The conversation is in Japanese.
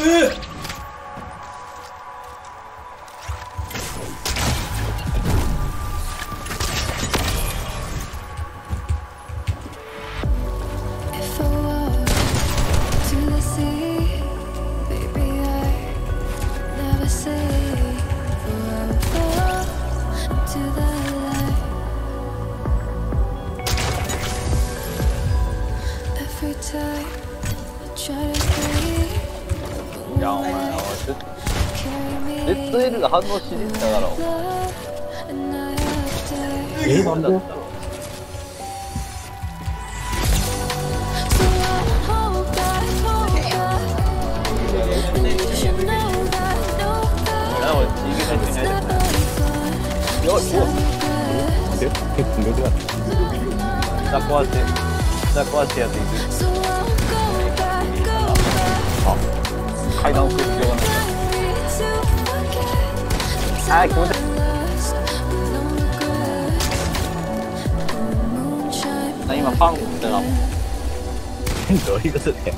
いや、お前ZL が反応しねえんだからなんで壊してやっていく。あ、階段を食う必要がない。あー、気持ち悪い。今パン食ったな。 どういうことだよ。